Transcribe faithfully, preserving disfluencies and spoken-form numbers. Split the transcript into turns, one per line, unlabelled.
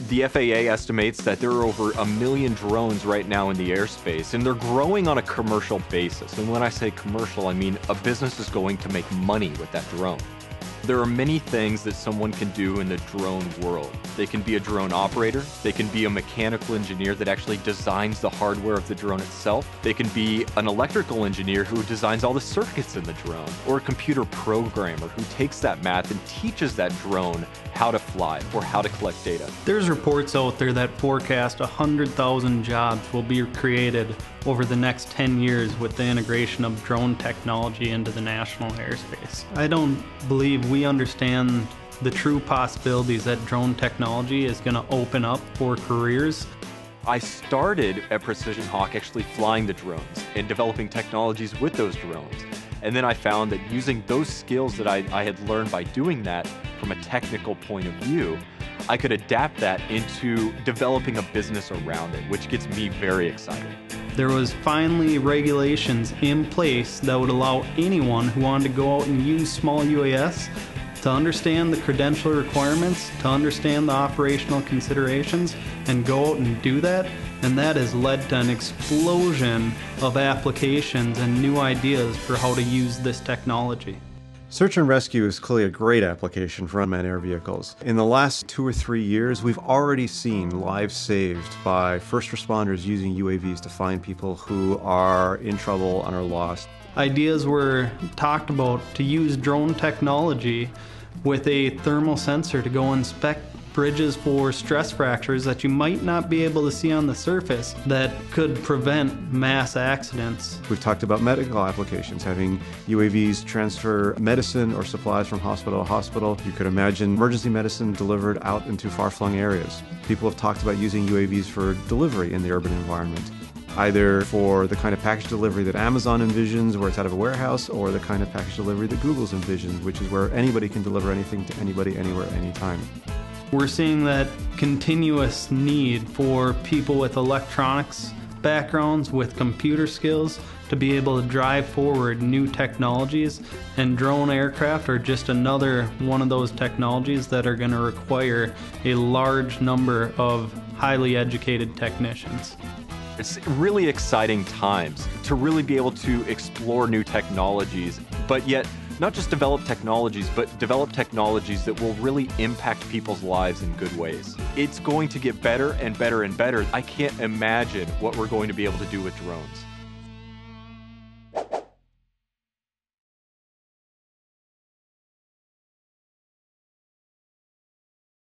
The F A A estimates that there are over a million drones right now in the airspace, and they're growing on a commercial basis. And when I say commercial, I mean a business is going to make money with that drone. There are many things that someone can do in the drone world. They can be a drone operator. They can be a mechanical engineer that actually designs the hardware of the drone itself. They can be an electrical engineer who designs all the circuits in the drone, or a computer programmer who takes that math and teaches that drone how to fly or how to collect data.
There's reports out there that forecast one hundred thousand jobs will be created over the next ten years with the integration of drone technology into the national airspace. I don't believe we understand the true possibilities that drone technology is going to open up for careers.
I started at Precision Hawk actually flying the drones and developing technologies with those drones. And then I found that using those skills that I, I had learned by doing that from a technical point of view, I could adapt that into developing a business around it, which gets me very excited.
There was finally regulations in place that would allow anyone who wanted to go out and use small U A S to understand the credential requirements, to understand the operational considerations, and go out and do that. And that has led to an explosion of applications and new ideas for how to use this technology.
Search and rescue is clearly a great application for unmanned air vehicles. In the last two or three years, we've already seen lives saved by first responders using U A Vs to find people who are in trouble and are lost.
Ideas were talked about to use drone technology with a thermal sensor to go inspect bridges for stress fractures that you might not be able to see on the surface that could prevent mass accidents.
We've talked about medical applications, having U A Vs transfer medicine or supplies from hospital to hospital. You could imagine emergency medicine delivered out into far-flung areas. People have talked about using U A Vs for delivery in the urban environment, either for the kind of package delivery that Amazon envisions, where it's out of a warehouse, or the kind of package delivery that Google's envisions, which is where anybody can deliver anything to anybody, anywhere, anytime.
We're seeing that continuous need for people with electronics backgrounds, with computer skills, to be able to drive forward new technologies, and drone aircraft are just another one of those technologies that are going to require a large number of highly educated technicians.
It's really exciting times to really be able to explore new technologies, but yet not just develop technologies, but develop technologies that will really impact people's lives in good ways. It's going to get better and better and better. I can't imagine what we're going to be able to do with drones.